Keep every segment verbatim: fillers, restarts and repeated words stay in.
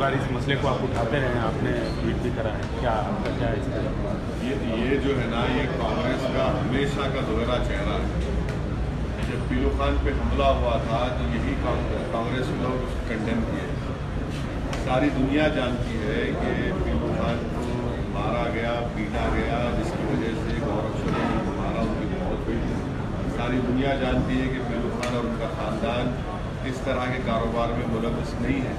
बार इस मसले को आप उठाते रहे हैं, आपने ट्वीट भी करा है, क्या आपका क्या है इस पर? ये ये जो है ना, ये कांग्रेस का हमेशा का दोहरा चेहरा है। जब पीलू खान पे हमला हुआ था तो यही कांग्रेस के लोग उसको कंडेम किए। सारी दुनिया जानती है कि पीलू खान को मारा गया, पीटा गया, जिसकी वजह से गौरक्षण ने मारा, उनकी मौत हुई। सारी दुनिया जानती है कि पीलू खान और उनका ख़ानदान इस तरह के कारोबार में मुलव्वस नहीं है।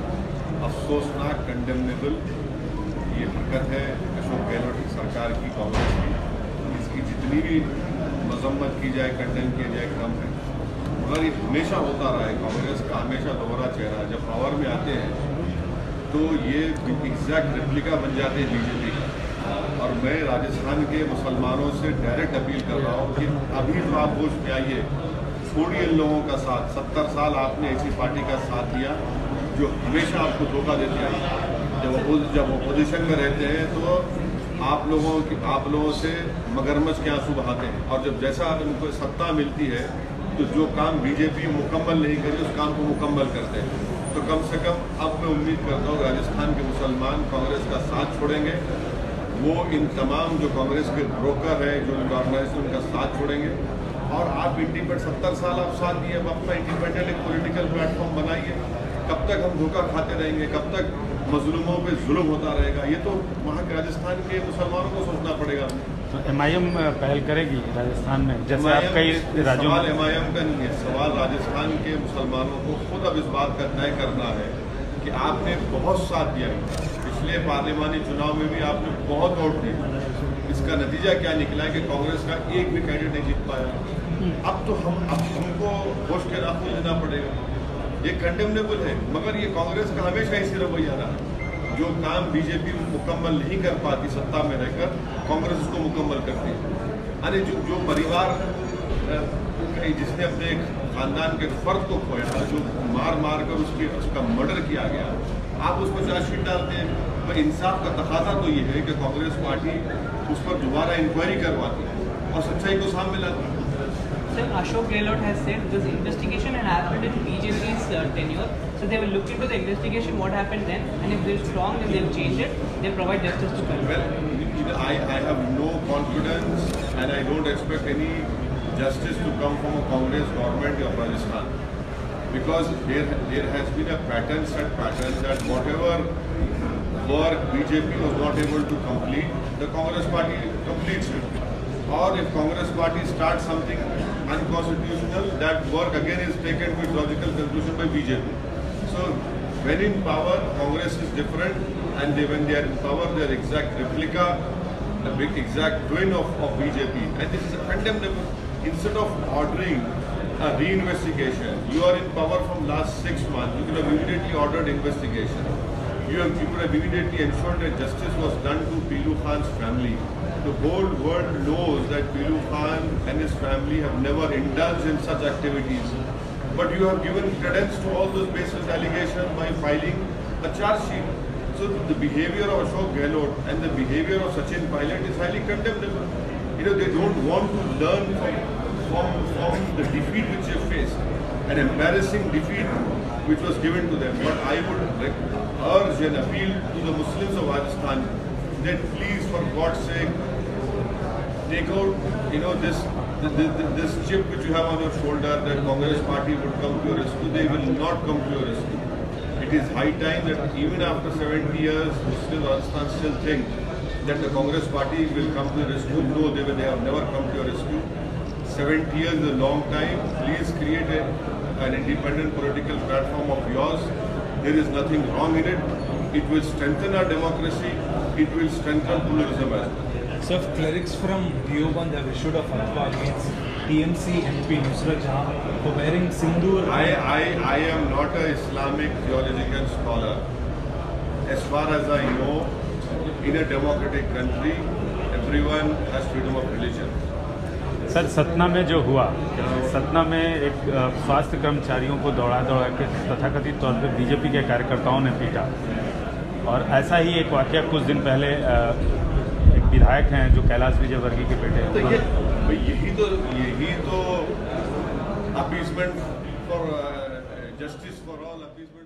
अफसोसनाक, कंडेमनेबल ये हरकत है अशोक गहलोत की सरकार की, कांग्रेस की। इसकी जितनी भी मजम्मत की जाए, कंडेम किया जाए, कम है। मगर ये हमेशा होता रहा है, कांग्रेस का हमेशा दोहरा चेहरा। जब पावर में आते हैं तो ये एग्जैक्ट रेप्लिका बन जाते हैं बीजेपी का। और मैं राजस्थान के मुसलमानों से डायरेक्ट अपील कर रहा हूँ कि अभी तो आप होश में आइए, छोड़िए इन लोगों का साथ। सत्तर साल आपने ऐसी पार्टी का साथ दिया जो हमेशा आपको धोखा देती आई। जब जब अपोजिशन में रहते हैं तो आप लोगों की आप लोगों से मगरमच्छ के आंसू बहाते हैं, और जब जैसा उनको सत्ता मिलती है तो जो काम बीजेपी मुकम्मल नहीं करी उस काम को मुकम्मल करते हैं। तो कम से कम अब मैं उम्मीद करता हूँ राजस्थान के मुसलमान कांग्रेस का साथ छोड़ेंगे। वो इन तमाम जो कांग्रेस के ब्रोकर हैं, जो ऑर्गेनाइजेशन, उनका साथ छोड़ेंगे। और आप इंडिपेंडेंट सत्तर साल आप साथ दिए, अब अपना इंडिपेंडेंट एक पॉलिटिकल प्लेटफॉर्म बनाइए। कब तक हम धोखा खाते रहेंगे, कब तक मजलूमों पे जुल्म होता रहेगा? ये तो वहाँ के राजस्थान के मुसलमानों को सोचना पड़ेगा। तो एम आई एम पहल करेगी राजस्थान में, जैसे आप कई राज्यों में? एम आई एम का नहीं है सवाल, राजस्थान के मुसलमानों को खुद अब इस बात का तय करना है कि आपने बहुत साथ दिया। पिछले पार्लियामानी चुनाव में भी आपने बहुत वोट दिए। इसका नतीजा क्या निकला है कि कांग्रेस का एक भी कैंडिडेट नहीं जीत पाया। अब तो हम अब हमको होश के रास्ते लेना पड़ेगा। ये कंडेमनेबल है, मगर ये कांग्रेस का हमेशा ऐसी रवैया रहा। जो काम बीजेपी मुकम्मल नहीं कर पाती सत्ता में रहकर, कांग्रेस उसको मुकम्मल करती है। अरे जो जो परिवार जिसने अपने खानदान के फर्द को खोया, जो मार मार कर उसकी उसका मर्डर किया गया, आप उसको चार्जशीट डालते हैं। तो इंसाफ का तकाजा तो ये है कि कांग्रेस पार्टी उस पर दोबारा इंक्वायरी करवाती है और सच्चाई को सामने लाती है। Sir, Ashok Gehlot has said this investigation had happened in B J P's uh, tenure, so they will look into the investigation, what happened then, and if they're strong, then they'll change it. They'll provide justice to people. Well, I, I have no confidence, and I don't expect any justice to come from a Congress government of Rajasthan, because there there has been a pattern, set pattern that whatever work B J P was not able to complete, the Congress party completes it. Or if Congress party starts something unconstitutional, that work again is taken to its logical conclusion by B J P. So when in power, Congress is different, and they, when they are in power, they are exact replica, the big exact twin of, of B J P. And this is condemnable. Instead of ordering a reinvestigation, you are in power from last six months, you could have immediately ordered investigation. You, have, you could have immediately ensured that justice was done to Pelu Khan's family. The whole world knows that Pelu Khan and his family have never indulged in such activities. But you have given credence to all those baseless allegations by filing a charge sheet. So the behavior of Ashok Gehlot and the behavior of Sachin Pilot is highly condemnable. You know, they don't want to learn from, from, from the defeat which they faced, an embarrassing defeat which was given to them. But I would urge and appeal to the Muslims of Rajasthan that please, for God's sake, take out, you know, this, this this chip which you have on your shoulder that Congress party would come to your rescue. They will not come to your rescue. It is high time that even after seventy years, Muslim Rajasthan still think that the Congress party will come to your rescue. No, they will. They have never come to your rescue. seventy years is a long time. Please create a, an independent political platform of yours. There is nothing wrong in it. It will strengthen our democracy. It will strengthen pluralism as well. Sir, clerics from Deoband have issued a fatwa against T M C M P Nusrat Jahan for wearing sindoor. I, I, I am not an Islamic theological scholar. As far as I know, in a democratic country, everyone has freedom of religion. Sir, Satna में जो हुआ, सतना में एक स्वास्थ्य कर्मचारियों को दौड़ा दौड़ा के तथाकथित तौर पर बीजेपी के कार्यकर्ताओं ने पीटा, और ऐसा ही एक वाकया कुछ दिन पहले एक विधायक हैं जो कैलाश विजयवर्गीय के बेटे हैं। तो ये यही तो यही तो appeasement for justice for all appeasement